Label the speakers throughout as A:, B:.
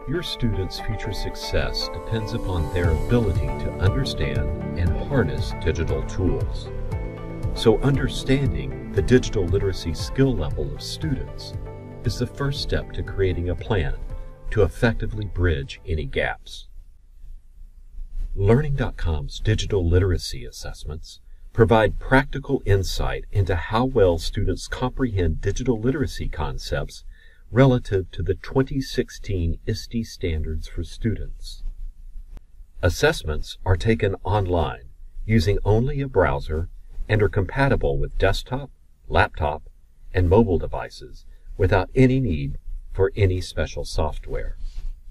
A: Your students' future success depends upon their ability to understand and harness digital tools. So understanding the digital literacy skill level of students is the first step to creating a plan to effectively bridge any gaps. Learning.com's digital literacy assessments provide practical insight into how well students comprehend digital literacy concepts relative to the 2016 ISTE Standards for students. Assessments are taken online using only a browser and are compatible with desktop, laptop, and mobile devices without any need for any special software.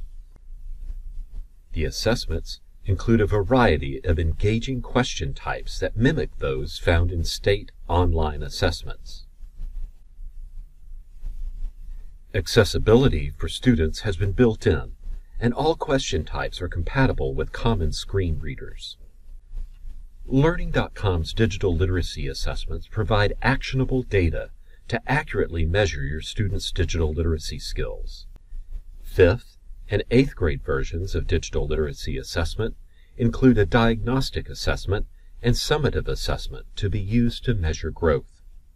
A: The assessments include a variety of engaging question types that mimic those found in state online assessments. Accessibility for students has been built in, and all question types are compatible with common screen readers. Learning.com's digital literacy assessments provide actionable data to accurately measure your students' digital literacy skills. 5th and 8th grade versions of digital literacy assessment include a diagnostic assessment and summative assessment to be used to measure growth.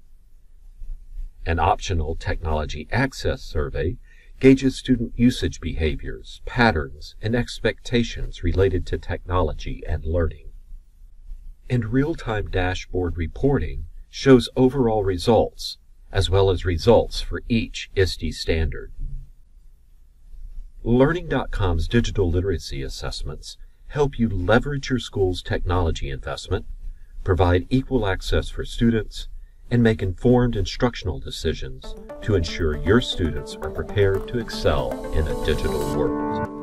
A: An optional technology access survey gauges student usage behaviors, patterns, and expectations related to technology and learning. And real-time dashboard reporting shows overall results, as well as results for each ISTE standard. Learning.com's digital literacy assessments help you leverage your school's technology investment, provide equal access for students, and make informed instructional decisions to ensure your students are prepared to excel in a digital world.